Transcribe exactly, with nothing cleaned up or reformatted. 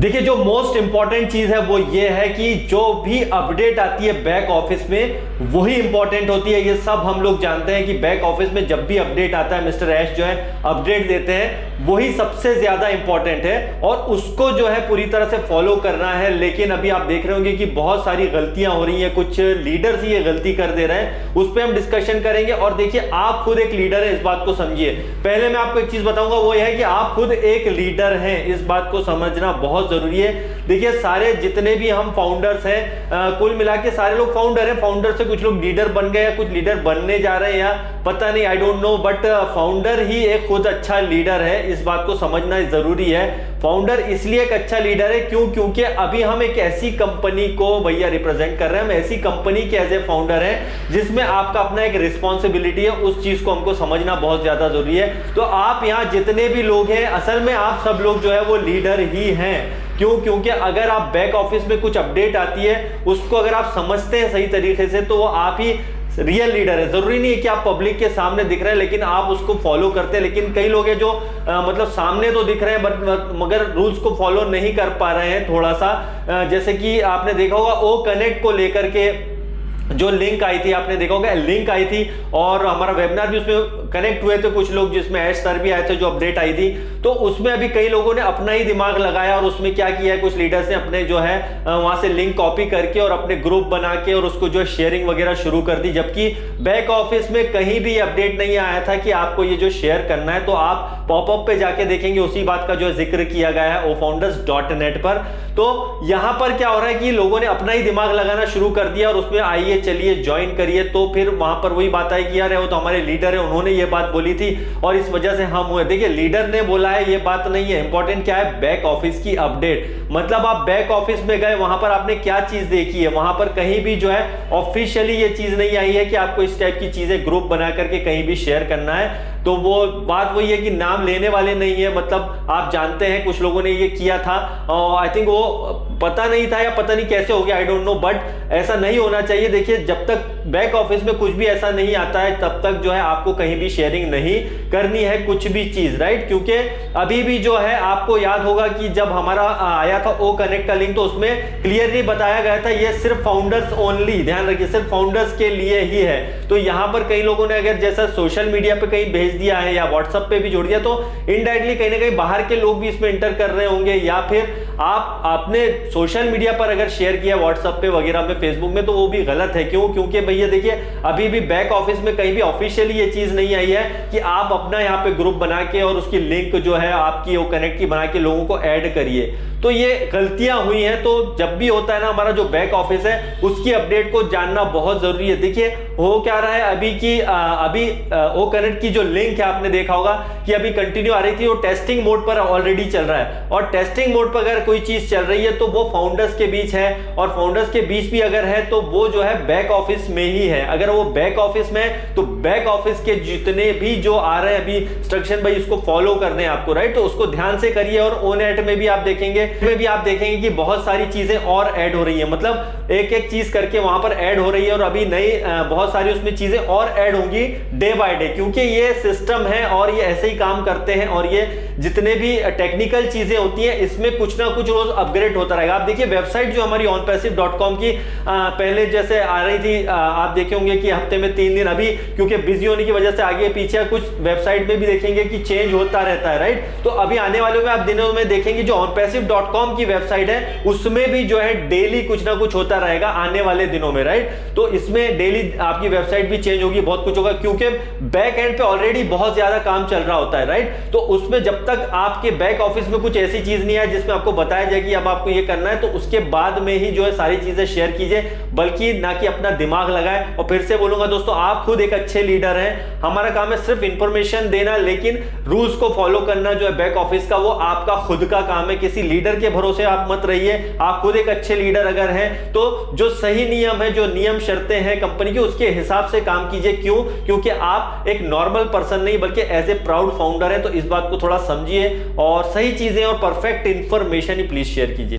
देखिए, जो most important चीज है वो ये है कि जो भी अपडेट आती है बैक ऑफिस में वही इंपॉर्टेंट होती है। ये सब हम लोग जानते हैं कि बैक ऑफिस में जब भी अपडेट आता है, मिस्टर ऐश जो है अपडेट देते हैं, वही सबसे ज्यादा इंपॉर्टेंट है और उसको जो है पूरी तरह से फॉलो करना है। लेकिन अभी आप देख रहे होंगे कि बहुत सारी गलतियां हो रही हैं, कुछ लीडर्स ये गलती कर दे रहे हैं, उस पर हम डिस्कशन करेंगे। और देखिए, आप खुद एक लीडर है, इस बात को समझिए। पहले मैं आपको एक चीज बताऊंगा, वो यह है कि आप खुद एक लीडर हैं, इस बात को समझना बहुत जरूरी है। देखिए, सारे जितने भी हम फाउंडर्स हैं, आ, कुल मिला के सारे लोग फाउंडर हैं। फाउंडर से कुछ लोग लीडर बन गए, कुछ लीडर बनने जा रहे हैं, या पता नहीं, I don't know, but founder ही एक खुद अच्छा लीडर है, इस बात को समझना जरूरी है। फाउंडर इसलिए एक अच्छा लीडर है क्यों क्योंकि अभी हम एक ऐसी कंपनी को भैया रिप्रेजेंट कर रहे हैं, हम ऐसी कंपनी के एज ए फाउंडर हैं जिसमें आपका अपना एक रिस्पॉन्सिबिलिटी है, उस चीज को हमको समझना बहुत ज्यादा जरूरी है। तो आप यहाँ जितने भी लोग हैं, असल में आप सब लोग जो है वो लीडर ही हैं। क्यों? क्योंकि अगर आप बैक ऑफिस में कुछ अपडेट आती है, उसको अगर आप समझते हैं सही तरीके से, तो वो आप ही रियल लीडर है। जरूरी नहीं है कि आप पब्लिक के सामने दिख रहे हैं लेकिन आप उसको फॉलो करते हैं। लेकिन कई लोग हैं जो आ, मतलब सामने तो दिख रहे हैं बट मगर रूल्स को फॉलो नहीं कर पा रहे हैं थोड़ा सा। आ, जैसे कि आपने देखा होगा ओ कनेक्ट को लेकर के जो लिंक आई थी, आपने देखा होगा लिंक आई थी और हमारा वेबिनार भी उसमें कनेक्ट हुए थे कुछ लोग, जिसमें ऐश सर भी आए थे, जो अपडेट आई थी। तो उसमें अभी कई लोगों ने अपना ही दिमाग लगाया और उसमें क्या किया है, कुछ लीडर्स ने अपने जो है वहां से लिंक कॉपी करके और अपने ग्रुप बना के और उसको जो शेयरिंग वगैरह शुरू कर दी। जबकि बैक ऑफिस में कहीं भी अपडेट नहीं आया था कि आपको ये जो शेयर करना है। तो आप पॉपअप पे जाके देखेंगे, उसी बात का जो जिक्र किया गया है ओ फाउंडर्स डॉट नेट पर। तो यहां पर क्या हो रहा है कि लोगों ने अपना ही दिमाग लगाना शुरू कर दिया और उसमें आइए चलिए ज्वाइन करिए। तो फिर वहां पर वही बात आई कि यार वो तो हमारे लीडर है, उन्होंने ये बात बोली थी और इस वजह से हम हुए। देखिए, लीडर ने बोला है ये बात नहीं है, इंपॉर्टेंट क्या है, बैक ऑफिस की अपडेट। मतलब आप बैक ऑफिस में गए, वहां पर आपने क्या चीज देखी है, वहां पर कहीं भी जो है ऑफिशियली ये चीज नहीं आई है कि आपको इस टाइप की चीजें ग्रुप बना करके कहीं भी शेयर करना है। तो वो बात वही है कि नाम लेने वाले नहीं है। मतलब आप जानते हैं कुछ लोगों ने ये किया था, आई थिंक वो पता नहीं था या पता नहीं कैसे हो गया, आई डोंट नो, बट ऐसा नहीं होना चाहिए। देखिए, जब तक बैक ऑफिस में कुछ भी ऐसा नहीं आता है तब तक जो है आपको कहीं भी शेयरिंग नहीं करनी है कुछ भी चीज, राइट। क्योंकि अभी भी जो है आपको याद होगा कि जब हमारा आया था ओ कनेक्ट का लिंक, तो उसमें क्लियरली बताया गया था ये सिर्फ फाउंडर्स ओनली, ध्यान रखिए, सिर्फ फाउंडर्स के लिए ही है। तो यहां पर कई लोगों ने अगर जैसा सोशल मीडिया पे कहीं भेज दिया है या व्हाट्सएप पे भी जोड़ दिया, तो इनडायरेक्टली कहीं ना कहीं बाहर के लोग भी इसमें एंटर कर रहे होंगे, या फिर आप आपने सोशल मीडिया पर अगर शेयर किया व्हाट्सएप पे वगैरह में, फेसबुक में, तो वो भी गलत है। क्यों? क्योंकि भैया देखिए, अभी भी बैक ऑफिस में कहीं भी ऑफिशियली ये चीज नहीं आई है कि आप अपना यहाँ पे ग्रुप बना के और उसकी लिंक जो है आपकी वो कनेक्ट की बना के लोगों को ऐड करिए। तो ये गलतियां हुई हैं। तो जब भी होता है ना, हमारा जो बैक ऑफिस है उसकी अपडेट को जानना बहुत जरूरी है। देखिए, हो क्या रहा है अभी की आ, अभी ओ कनेक्ट की जो लिंक है, आपने देखा होगा कि अभी कंटिन्यू आ रही थी, वो टेस्टिंग मोड पर ऑलरेडी चल रहा है। और टेस्टिंग मोड पर अगर कोई चीज चल रही है तो वो फाउंडर्स के बीच है, और फाउंडर्स के बीच भी अगर है तो वो जो है बैक ऑफिस में ही है। अगर वो बैक ऑफिस में, तो बैक ऑफिस के जितने भी जो आ रहे हैं अभी इंस्ट्रक्शन, भाई इसको फॉलो करने हैं आपको, राइट। तो उसको ध्यान से करिए। और ओ नेट में भी आप देखेंगे में भी आप देखेंगे कि बहुत सारी चीजें और ऐड हो रही है, मतलब एक एक चीज करके वहां पर ऐड हो रही है। और अभी नई बहुत सारी उसमें चीजें और ऐड होंगी डे बाय डे, क्योंकि ये सिस्टम है और ये ऐसे ही काम करते हैं। और ये जितने भी टेक्निकल चीजें होती हैं, इसमें कुछ ना कुछ रोज अपग्रेड होता रहेगा। आप देखिए, वेबसाइट जो हमारी ऑनपैसिव डॉट कॉम की आ, पहले जैसे आ रही थी, आ, आप देखे होंगे कि हफ्ते में तीन दिन, अभी क्योंकि बिजी होने की वजह से आगे पीछे कुछ वेबसाइट में भी देखेंगे कि चेंज होता रहता है, राइट। तो अभी आने वाले में आप दिनों में देखेंगे जो ऑनपैसिव डॉट कॉम की वेबसाइट है उसमें भी जो है डेली कुछ ना कुछ होता रहेगा आने वाले दिनों में, राइट। तो इसमें डेली आपकी वेबसाइट भी चेंज होगी, बहुत कुछ होगा, क्योंकि बैक एंड पे ऑलरेडी बहुत ज्यादा काम चल रहा होता है, राइट। तो उसमें जब तक आपके बैक ऑफिस में कुछ ऐसी चीज नहीं है जिसमें आपको बताया जाए कि अब आपको ये करना है, तो उसके बाद में ही जो है सारी चीजें शेयर कीजिए, बल्कि ना कि अपना दिमाग लगाए। और फिर से बोलूंगा दोस्तों, आप खुद एक अच्छे लीडर हैं, हमारा काम है सिर्फ इंफॉर्मेशन देना, लेकिन रूल्स को फॉलो करना जो है बैक ऑफिस का, वो आपका खुद का काम है। किसी लीडर के भरोसे आप मत रहिए। आप खुद एक अच्छे लीडर अगर हैं तो जो सही नियम है, जो नियम शर्तें हैं कंपनी की, उसके हिसाब से काम कीजिए। क्यों? क्योंकि आप एक नॉर्मल पर्सन नहीं बल्कि एज ए प्राउड फाउंडर है। तो इस बात को थोड़ा समझिए और सही चीजें और परफेक्ट इंफॉर्मेशन ही प्लीज शेयर कीजिए।